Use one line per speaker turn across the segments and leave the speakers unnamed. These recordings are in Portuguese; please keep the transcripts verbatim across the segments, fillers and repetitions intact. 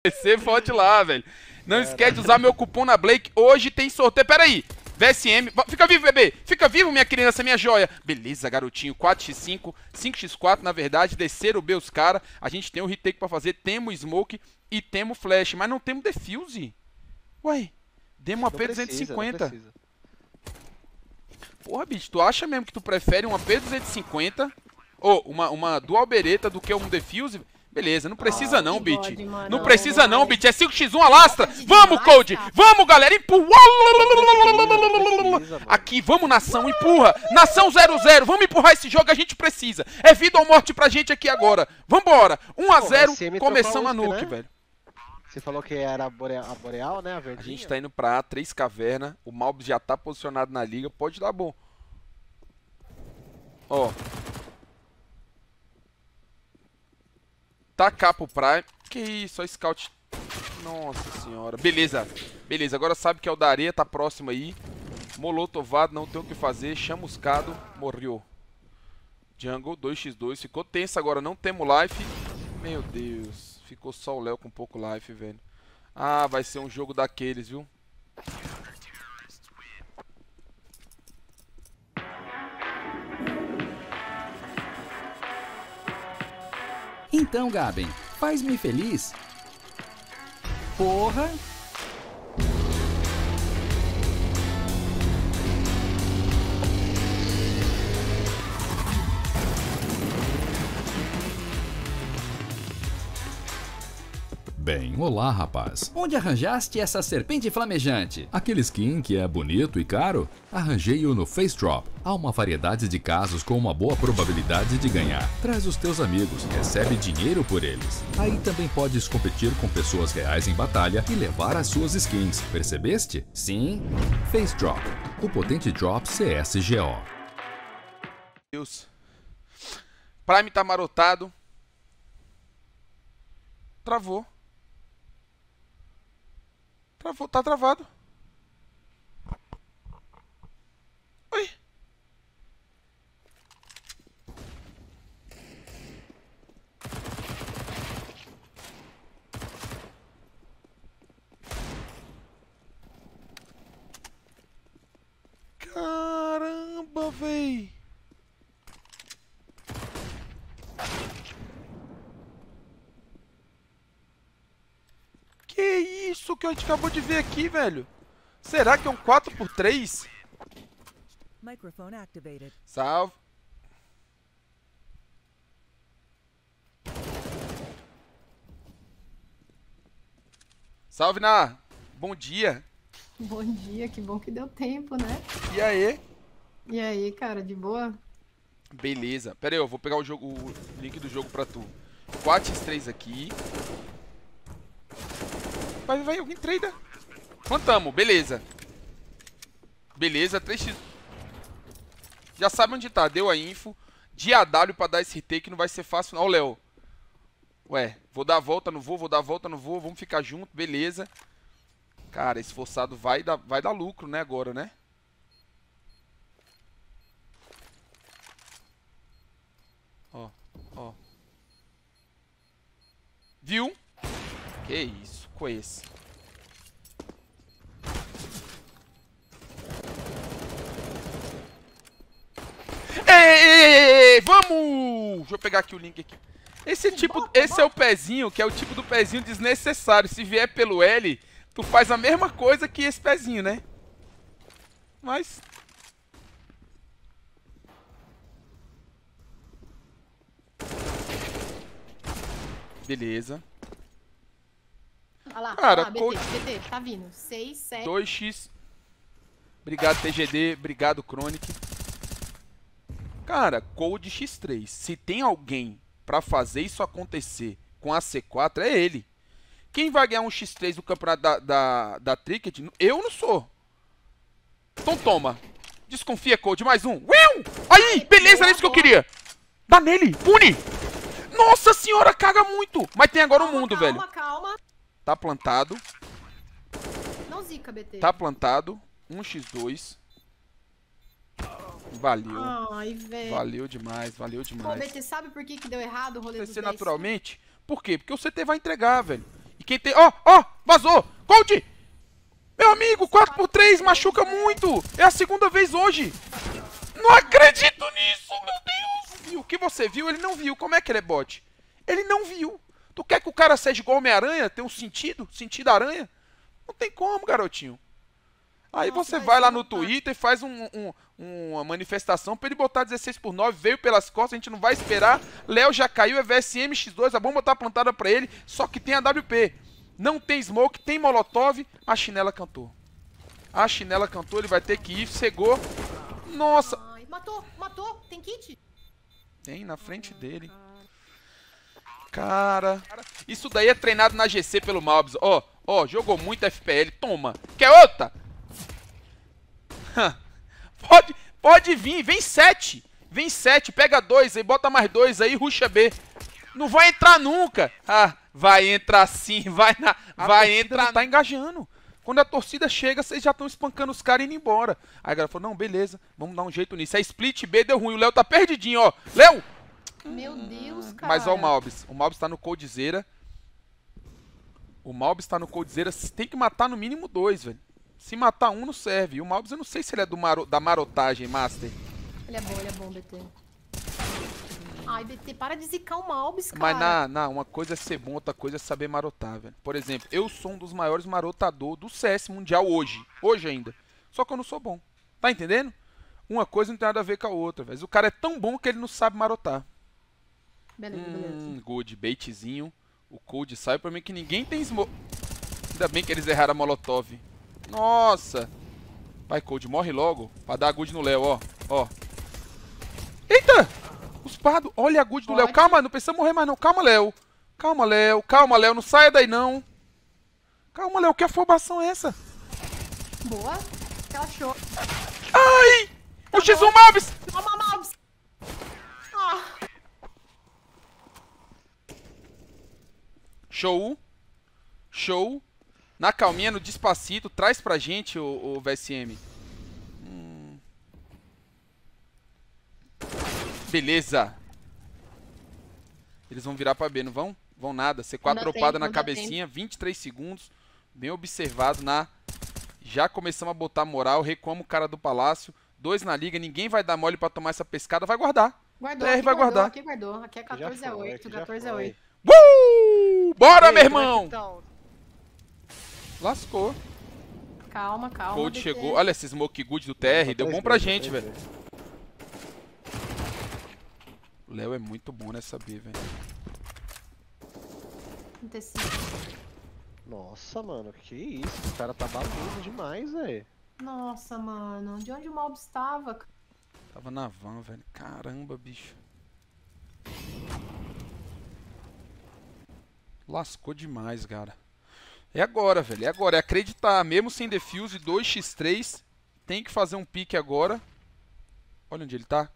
P C, vote lá, velho. Não esquece de usar meu cupom na Blake. Hoje tem sorteio. Pera aí. V S M. Fica vivo, bebê. Fica vivo, minha criança, minha joia. Beleza, garotinho. quatro por cinco. cinco por quatro, na verdade. Desceram bem os caras. A gente tem o retake pra fazer. Temos smoke e temos flash. Mas não temos defuse. Ué. Demos um A P duzentos e cinquenta. Porra, bicho. Tu acha mesmo que tu prefere um A P duzentos e cinquenta ou uma, uma dual bereta do que um defuse? Beleza, não precisa oh, não, Bit. Não, não precisa não, Bit. É cinco por um, alastra. Vamos, Code. Vamos, galera. Empurra. Aqui, vamos, nação. Empurra. Nação zero zero. Vamos empurrar esse jogo, a gente precisa. É vida ou morte pra gente aqui agora. Vambora. um a zero. Começamos a nuke, né? Velho.
Você falou que era a Boreal, a Boreal, né? A verdinha.
A gente tá indo pra A, três caverna. O Malbs já tá posicionado na liga. Pode dar bom. Ó. Tacar pro Prime. Que isso, ó, Scout. Nossa senhora. Beleza. Beleza, agora sabe que é o da areia, tá próximo aí. Molotovado, não tem o que fazer. Chamuscado, morreu. Jungle, dois por dois. Ficou tenso agora, não temos life. Meu Deus. Ficou só o Léo com pouco life, velho. Ah, vai ser um jogo daqueles, viu?
Então, Gaben, faz-me feliz. Porra!
Bem, olá, rapaz.
Onde arranjaste essa serpente flamejante?
Aquele skin que é bonito e caro? Arranjei-o no Face Drop. Há uma variedade de casos com uma boa probabilidade de ganhar. Traz os teus amigos, recebe dinheiro por eles. Aí também podes competir com pessoas reais em batalha e levar as suas skins. Percebeste?
Sim.
Face Drop, o potente drop C S G O.
Deus. Prime tá marotado. Travou. Travou, tá travado. Oi. Caramba, véi. Que isso que a gente acabou de ver aqui, velho? Será que é um quatro por três? Salve. Salve, Ná. Bom dia.
Bom dia, que bom que deu tempo, né?
E aí?
E aí, cara, de boa?
Beleza. Pera aí, eu vou pegar o, jogo, o link do jogo pra tu. quatro por três aqui. Vai, vai, alguém trader. Plantamos, beleza. Beleza, três por... Já sabe onde tá, deu a info. De A W pra dar esse retake não vai ser fácil não. Ó o Léo. Ué, vou dar a volta, não vou, vou dar a volta, não vou. Vamos ficar junto, beleza. Cara, esse forçado vai dar, vai dar lucro, né, agora, né? Ó, ó. Viu? Que isso. Com esse. Ei, ei, ei, ei, vamos! Deixa eu pegar aqui o link aqui. Esse tipo, esse é o pezinho, que é o tipo do pezinho desnecessário. Se vier pelo L, tu faz a mesma coisa que esse pezinho, né? Mas... Beleza.
Olha lá,
cara,
olha lá,
code...
B T, B T, tá vindo. seis, sete...
dois por... Obrigado, T G D. Obrigado, Chronic. Cara, Code X três. Se tem alguém pra fazer isso acontecer com a C quatro, é ele. Quem vai ganhar um X três do campeonato da, da, da Tricket? Eu não sou. Então toma. Desconfia, Code. Mais um. Uiu! Aí, beleza, era isso que eu queria. Dá nele. Pune. Nossa senhora, caga muito. Mas tem agora o mundo,
calma,
velho.
Calma, calma.
Tá plantado.
Não zica, B T.
Tá plantado. um por dois. Valeu.
Ai, velho.
Valeu demais, valeu demais.
Pô, B T, sabe por que, que deu errado o rolê
Vai
dos
ser
dez?
naturalmente? Por quê? Porque o C T vai entregar, velho. E quem tem... Ó, ó, vazou. Cold! Meu amigo, quatro por três machuca muito. É a segunda vez hoje. Não acredito nisso, meu Deus. Viu? O que você viu, ele não viu. Como é que ele é bot? Ele não viu. Tu quer que o cara seja igual Homem-Aranha? Tem um sentido? Sentido aranha? Não tem como, garotinho. Aí
Nossa,
você
mas
vai lá
eu
no
não faço.
Twitter e faz um, um, uma manifestação pra ele botar dezesseis por nove. Veio pelas costas, a gente não vai esperar. Léo já caiu, é V S M X dois. A bomba tá plantada pra ele, só que tem a W P. Não tem smoke, tem molotov. A chinela cantou. A chinela cantou, ele vai ter que ir. Cegou. Nossa.
Ai, matou, matou. Tem kit?
Tem na frente dele. Cara. Isso daí é treinado na G C pelo Malbs. Ó, ó, jogou muito F P L. Toma. Quer outra? Pode, pode vir. Vem sete. Vem sete. Pega dois aí. Bota mais dois aí. Ruxa B. Não vai entrar nunca. Ah, vai entrar sim. Vai, na, vai entrar. Não tá engajando. Quando a torcida chega, vocês já estão espancando os caras e indo embora. Aí a galera falou, não, beleza. Vamos dar um jeito nisso. A split B deu ruim. O Léo tá perdidinho, ó. Léo!
Meu Deus, cara.
Mas ó o Malbs. O Malbs tá no Coldzera. O Malbs tá no Coldzera. Tem que matar no mínimo dois, velho. Se matar um, não serve. E o Malbs, eu não sei se ele é do maro... da marotagem, Master.
Ele é bom, ele é bom, B T. Ai, B T, para de zicar o Malbs, cara.
Mas na, na, uma coisa é ser bom, outra coisa é saber marotar, velho. Por exemplo, eu sou um dos maiores marotadores do C S mundial hoje. Hoje ainda. Só que eu não sou bom. Tá entendendo? Uma coisa não tem nada a ver com a outra, velho. O cara é tão bom que ele não sabe marotar.
Beleza, beleza.
Hum, good, baitzinho. O Cold saiu pra mim que ninguém tem smoke. Ainda bem que eles erraram a molotov. Nossa. Vai, Cold, morre logo. Pra dar a good no Léo, ó. Ó. Eita! Os pardos. Olha a good do Léo. Calma, não precisa morrer mais não. Calma, Léo. Calma, Léo. Calma, Léo. Não saia daí, não. Calma, Léo. Que afobação é essa?
Boa. Relaxou.
Ai!
Tá
O X um
bom.
Malbs!
Toma, Malbs. Ah.
Show. Show. Na calminha, no despacito. Traz pra gente, o, o V S M. Hum. Beleza. Eles vão virar pra B, não vão? Vão nada. C quatro
Não dá
dropada
tempo,
na
não dá
cabecinha. vinte e três segundos. Bem observado na... Já começamos a botar moral. Recuamos o cara do palácio. Dois na liga. Ninguém vai dar mole pra tomar essa pescada. Vai guardar.
Guardou,
T R
aqui
vai
guardou,
guardar.
aqui guardou. Aqui é
Que já
quatorze a
foi,
oito,
que já
quatorze a
foi.
oito.
Uh! Bora,
E aí,
meu
como é que
irmão!
tão?
Lascou.
Calma, calma.
Cold
B T.
chegou. Olha esse smoke good do T R. Deu bom pra gente, velho. O Léo é muito bom nessa B, velho.
trinta e cinco.
Nossa, mano, que isso? O cara tá baludo demais, velho.
Nossa, mano. De onde o Malbs estava? cara?
Tava na van, velho. Caramba, bicho. Lascou demais, cara. É agora, velho. É agora. É acreditar. Mesmo sem defuse, dois por três. Tem que fazer um pique agora. Olha onde ele tá.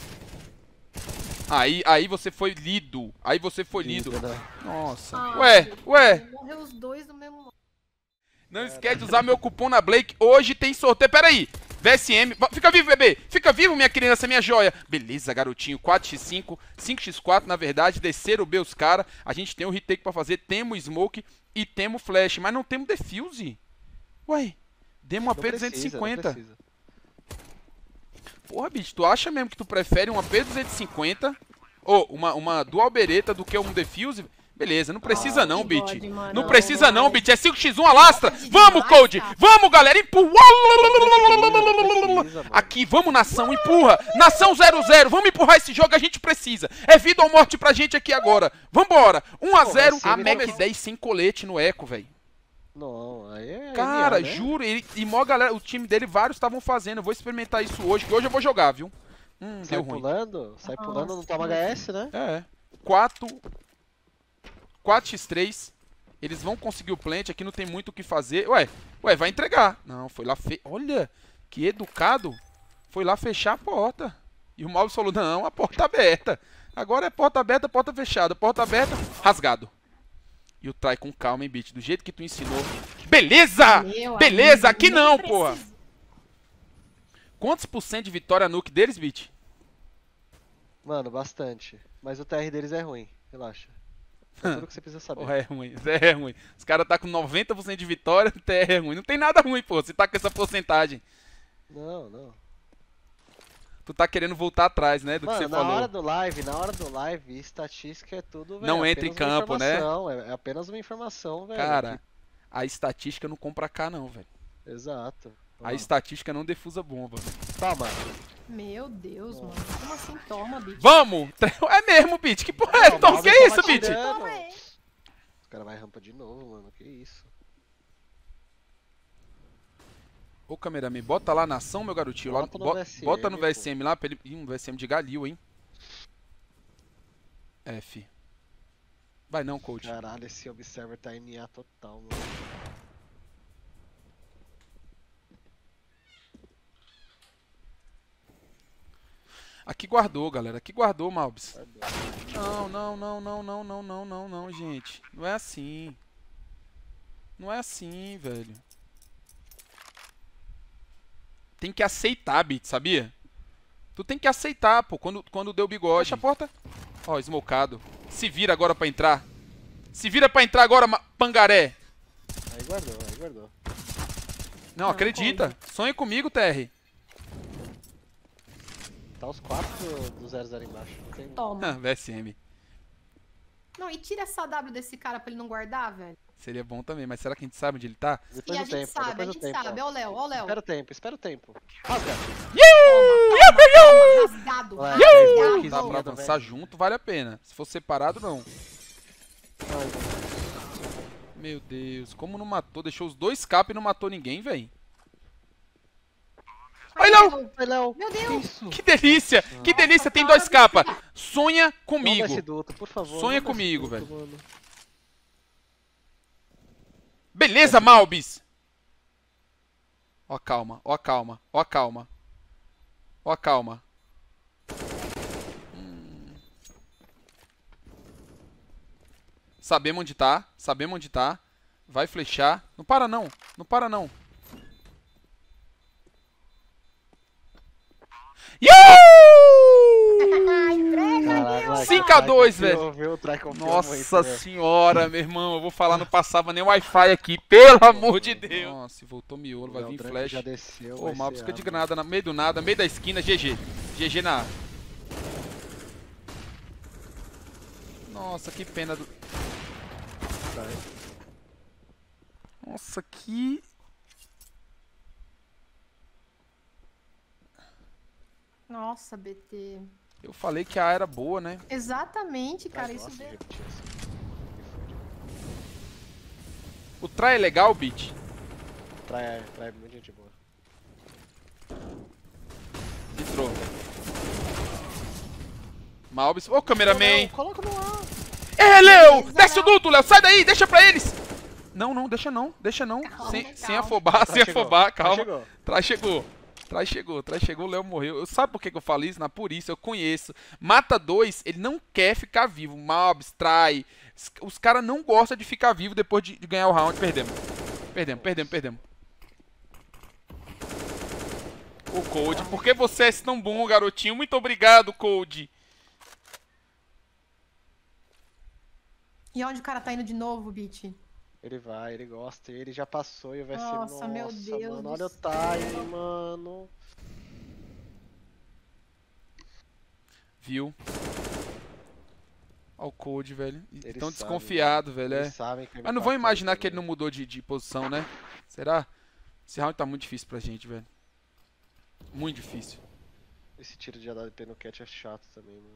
Aí, aí você foi lido. Aí você foi lido.
Lido, né?
Nossa.
Ah,
Ué,
meu
ué.
Deus, morreu os dois no mesmo...
Não esquece de usar meu cupom na Blake. Hoje tem sorteio. Pera aí. V S M. Fica vivo, bebê. Fica vivo, minha criança, minha joia. Beleza, garotinho. quatro por cinco. cinco por quatro, na verdade. Desceram B os caras. A gente tem o retake pra fazer. Temos smoke e temos flash. Mas não temos defuse. Ué. Demos uma
Não
P duzentos e
precisa, não
cinquenta.
precisa.
Porra, bicho. Tu acha mesmo que tu prefere uma P duzentos e cinquenta ou uma, uma dual bereta do que um defuse? Beleza, não precisa
Ah,
não,
que
Bit.
bode, mano.
Não precisa não,
Não.
Bit. É cinco por um, alastra.
Pode
Vamos,
demais,
Cold.
cara.
Vamos, galera. Empurra.
Não precisa, mano.
Aqui, vamos, nação. Empurra. Nação zero zero. Vamos empurrar esse jogo. A gente precisa. É vida ou morte pra gente aqui agora. Vambora. um a zero.
Pô, vai
A
ser
Mac
vida ou
dez sem colete no eco, velho.
Não, aí é.
Cara,
N A, né?
juro. Ele, e mó galera, o time dele, vários estavam fazendo. Eu vou experimentar isso hoje, que hoje eu vou jogar, viu? Hum,
Sai
deu ruim.
pulando, sai
Nossa,
pulando, não toma H S, né?
É. quatro. quatro por três. Eles vão conseguir o plant. Aqui não tem muito o que fazer. Ué, ué, vai entregar. Não, foi lá fe... Olha, que educado. Foi lá fechar a porta. E o Malbs falou, não, a porta aberta. Agora é porta aberta, porta fechada. Porta aberta, rasgado. E o try com calma, hein, Bit? Do jeito que tu ensinou. Beleza!
Meu
Beleza!
amigo,
Aqui
nem
não,
precisa.
porra. Quantos por cento de vitória nuke deles, Bit?
Mano, bastante. Mas o T R deles é ruim, relaxa. É tudo que você precisa saber.
Porra, é ruim, é ruim. Os caras tá com noventa por cento de vitória, até é ruim. Não tem nada ruim, pô, você tá com essa porcentagem.
Não, não.
Tu tá querendo voltar atrás, né, do
Mano,
que você
na
falou.
hora do live, na hora do live, estatística é tudo, velho.
Não
é
entra em
apenas uma
campo, né?
informação, É, é apenas uma informação, velho.
Cara, a estatística não compra cá não, velho.
que- Exato.
A
Ó,
estatística não defusa bomba, velho.
Toma.
Meu Deus, mano. Como assim toma, bicho?
Vamos! É mesmo, Bit. Que porra é
Não,
essa?
mas
Que
eu
é
tava
isso, Bit?
tirando.
Toma aí.
O cara vai rampa de novo, mano. Que isso.
Ô, cameraman, bota lá na ação, meu garotinho. Lá,
Bota no
bo-
V S M,
bota no
pô.
V S M lá pra ele... Ih, um V S M de Galil, hein? F. Vai não, coach.
Caralho, esse observer tá N A total, mano.
Aqui guardou, galera. Aqui guardou, Malbis. Não, não, não, não, não, não, não, não, não, gente. Não é assim. Não é assim, velho. Tem que aceitar, Bit, sabia? Tu tem que aceitar, pô, quando, quando deu bigode. Fecha a porta. Ó, smocado. Se vira agora pra entrar. Se vira pra entrar agora, ma- pangaré.
Aí guardou, aí guardou.
Não, acredita. Sonha comigo, T R.
Tá os quatro do, do zero zero embaixo. Não tem...
Toma.
V S M.
Não, e tira essa W desse cara pra ele não guardar, velho.
Seria bom também, mas será que a gente sabe onde ele tá?
Depois
E a
do
gente
tempo,
sabe, a
depois do
gente
tempo.
sabe.
ó.
Ó o Léo, ó o Léo.
Espera o tempo, espera o tempo. Rasga.
Rasgado,
Ué,
rasgado.
que
Dá pra
zoado,
avançar
velho.
junto, vale a pena. Se for separado, não.
Ai,
Meu Deus, como não matou? Deixou os dois cap e não matou ninguém, velho.
Ai,
Léo!
Léo.
Ai, Léo.
Meu
Que
Deus.
isso?
Que delícia! Que delícia, tem
para
dois
de
capa. Sonha
Não dá
comigo.
esse duto, por favor.
Sonha
não dá esse
comigo,
duto,
velho.
mano.
Beleza, Malbis! Ó a calma, ó a calma, ó a calma. Ó a calma. Hum. Sabemos onde tá, sabemos onde tá. Vai flechar. Não para não, não para não.
Ai, entrega,
Caralho,
meu.
vai,
cinco a dois,
Trai
velho.
confiou, viu? Trai confiou
Nossa
muito, velho.
senhora, meu irmão. Eu vou falar, não passava nem Wi-Fi aqui, pelo amor de Deus. Nossa, voltou miolo, vai
O
vir
Drake
flash.
Já desceu,
Ô,
vai
Malbis
ser
fica de
arma.
granada no meio do nada, meio da esquina, G G. G G na A. Nossa, que pena do...
Trai.
Nossa, que...
Nossa, B T.
Eu falei que a A era boa, né?
Exatamente, cara.
Trai
Isso
gosta de
deu.
repetir assim. Me fode.
O try é legal, Beat?
Trai, trai é muito gente boa.
Entrou. Malbis. Ô, cameraman.
Coloca no ar.
É, Léo! Desce o duto, Léo! Sai daí, deixa pra eles! Não, não, deixa não, deixa não.
Calma,
sem,
calma.
sem afobar,
Trai
sem
chegou,
afobar,
Trai
calma.
chegou.
Traz chegou. Traz chegou, Traz chegou, o Léo morreu. Eu, sabe por que que eu falo isso? Na por isso, eu conheço. Mata dois, ele não quer ficar vivo. Malbis, Trai. Os caras não gostam de ficar vivo depois de, de ganhar o round. Perdemos. Perdemos, perdemos, perdemos. O Cold, por que você é tão bom, garotinho? Muito obrigado, Cold.
E onde o cara tá indo de novo, Beat?
Ele vai, ele gosta, ele já passou e vai ser.
Nossa, meu Deus
Mano,
do
olha o
céu.
time, mano.
Viu? Olha o Cold, velho.
Eles
Tão
sabem,
desconfiado, velho.
Eles
É.
sabem que vai
Mas não
me
vou
matar
imaginar que ele
também.
não mudou de, de posição, né? Será? Esse round tá muito difícil pra gente, velho. Muito difícil.
Esse tiro de A W P no cat é chato também, mano.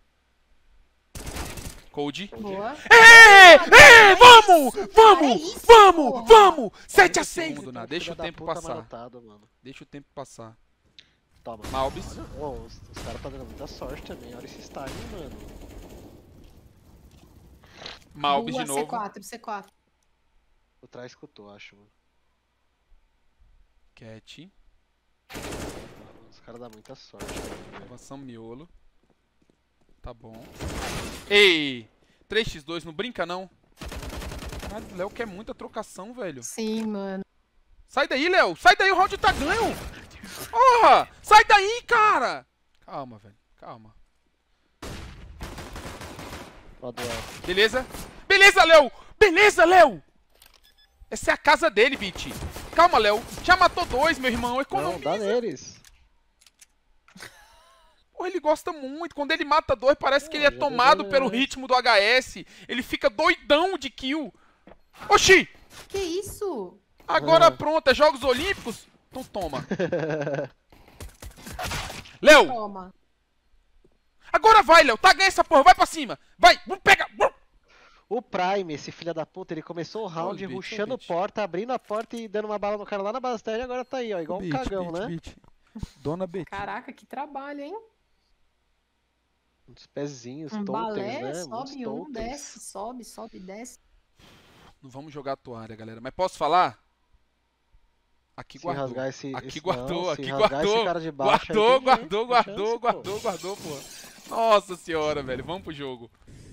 Cold.
Boa.
É! É! Vamos!
É
Vamos!
isso,
Vamos!
porra.
Vamos! sete a seis!
Filho
Deixa o
da
tempo
puta
passar.
marotado, mano.
Deixa o tempo passar.
Toma.
Malbis.
Olha, ô, os, os caras tá dando muita sorte também. Olha esse time, mano.
Malbis de
Boa,
novo.
C quatro, C quatro.
O Trai escutou, acho, mano.
Cat.
Os caras dão muita sorte, mano.
Avançamos miolo. Tá bom. Ei! três por dois, não brinca não. Caralho, o Léo quer muita trocação, velho.
Sim, mano.
Sai daí, Léo! Sai daí, o round tá ganho! Porra! Sai daí, cara! Calma, velho. Calma.
Ó, duel.
Beleza. Beleza, Léo. Beleza, Léo. Essa é a casa dele, Vit. Calma, Léo. Já matou dois, meu irmão. Economiza.
Não, dá neles.
Pô, ele gosta muito. Quando ele mata dois, parece
Pô,
que ele é
já
tomado
deu,
pelo
né?
ritmo do H S. Ele fica doidão de kill. Oxi!
Que isso?
Agora
Ah.
pronto, é Jogos Olímpicos? Então toma. Léo!
Toma.
Agora vai, Léo. Tá, ganha essa porra. Vai pra cima. Vai. Pega.
O Prime, esse filho da puta, ele começou o round
Olha o beat,
rushando
olha o beat.
porta, abrindo a porta e dando uma bala no cara lá na base térrea e agora tá aí, ó, igual um cagão, né?
Dona Betty.
Caraca, que trabalho, hein?
Uns pezinhos,
Um
totals,
balé,
né?
sobe
Muitos
um,
totals.
desce, sobe, sobe, desce.
Não vamos jogar toalha, galera. Mas posso falar? Aqui
Se
guardou.
rasgar esse-
Aqui
esse-
guardou,
não, se
aqui
rasgar
guardou.
esse cara de baixo aí,
guardou,
tem
guardou,
jeito, tem
guardou,
chance, pô.
guardou, guardou, pô. Nossa senhora, velho. Vamos pro jogo.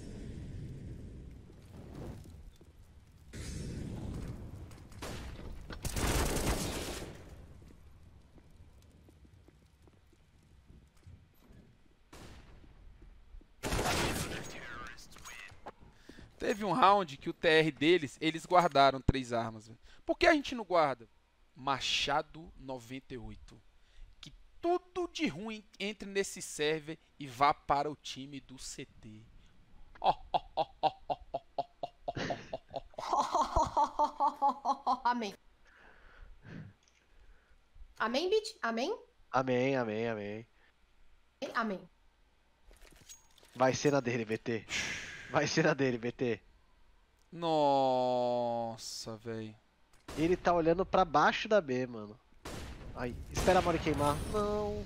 Teve um round que o T R deles, eles guardaram três armas. Véio. Por que a gente não guarda? Machado noventa e oito. Que tudo de ruim entre nesse server e vá para o time do C T. Ó, ó, ó, ó, ó, ó, ó, ó, ó.
Amém. Amém, Bit? Amém?
Amém, amém, amém.
Amém.
Vai ser na dele, B T. Vai ser na dele, B T.
Nossa, velho.
Ele tá olhando pra baixo da B, mano. Aí, espera a Mori queimar. Não.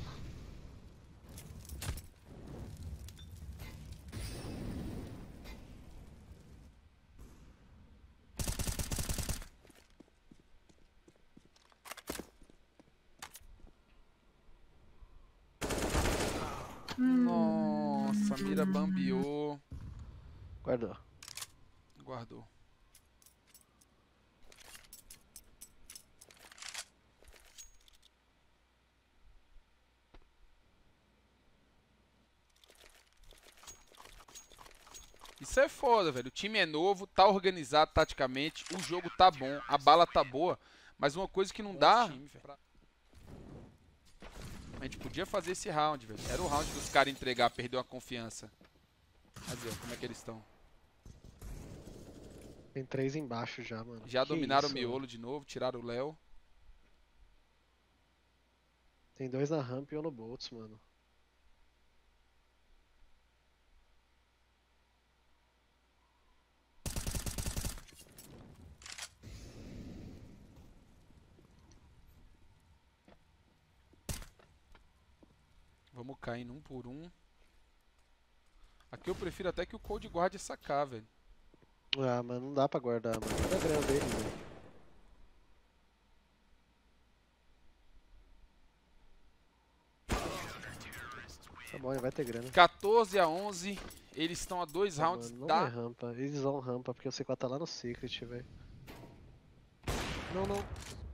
Nossa, a mira bambeou.
Guardou.
Guardou. Isso é foda, velho. O time é novo, tá organizado taticamente, o jogo tá bom, a bala tá boa, mas uma coisa que não dá... A gente podia fazer esse round, velho. Era o round dos caras entregar, perder a confiança. Mas ver como é que eles estão.
Tem três embaixo já, mano.
Já
Que
dominaram
isso,
o miolo
mano.
de novo, tiraram o Léo.
Tem dois na ramp e um no Boltz, mano.
Vamos caindo um por um. Aqui eu prefiro até que o Cold guarde essa K, velho.
Ah, mas não dá pra guardar, mano. Olha a grana dele, velho. Tá bom, ele vai ter grana.
quatorze a onze. Eles estão a dois
Tá,
rounds
mano, não
da...
é rampa. Eles vão rampa, porque o C quatro tá lá no Secret, velho. Não, não.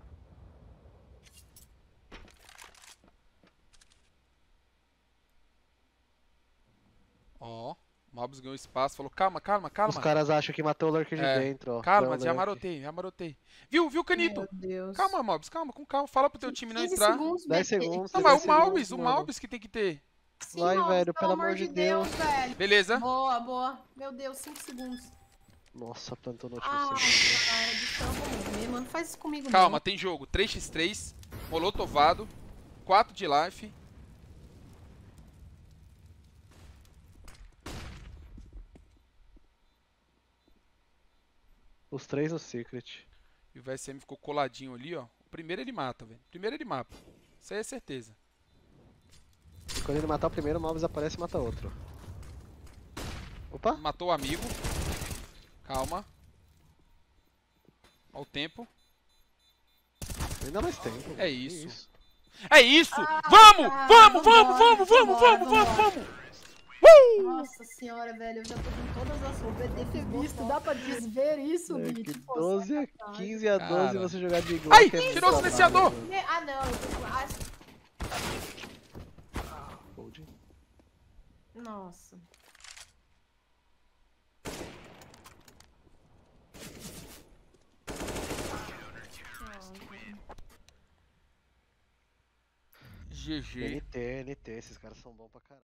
Ó, Mobs ganhou espaço, falou calma, calma, calma.
Os caras acham que matou o Lurker de
É,
dentro, ó.
Calma,
Foi o
já
Lurker.
marotei, já marotei. Viu, viu, Canito?
Meu Deus.
Calma, Mobs, calma, com calma. Fala pro teu time não
quinze
entrar.
segundos,
dez
B T.
segundos.
Não,
dez
mas o Malbis,
segundos,
o
mano.
Malbis que tem que ter.
Sim,
Vai,
Malbis,
velho, pelo amor de Deus.
velho.
Beleza?
Boa, boa. Meu Deus, cinco segundos.
Nossa, plantou no
Ah,
último segundo.
cara, desculpa morrer, mano. Faz isso comigo
Calma,
não.
tem jogo. três por três, molotovado, quatro de life.
Os três no Secret.
E o V S M ficou coladinho ali, ó. O primeiro ele mata, velho. Primeiro ele mata. Isso aí é certeza.
E quando ele matar o primeiro, o Malvis aparece e mata outro. Opa!
Matou o amigo. Calma. Olha o tempo.
Ainda mais tempo.
É
que
isso. É isso!
Ah,
vamos!
tá,
Vamos, vamos,
vambora,
vamos, vamos,
vambora,
vamos, vamos,
vambora.
vamos! Uh!
Nossa senhora, velho. Eu já tô com todas as roupas. B T ter visto. Dá pra desver isso,
É
Bit?
que
Pô,
doze a
sacanagem.
quinze a doze
Cara.
você jogar de Glock.
Ai,
é muito
tirou o
trabalho,
silenciador.
mano.
Ne- Ah, não. Eu tô com... ah,
Hold.
nossa.
G G.
N T, N T, esses caras são bons pra caralho.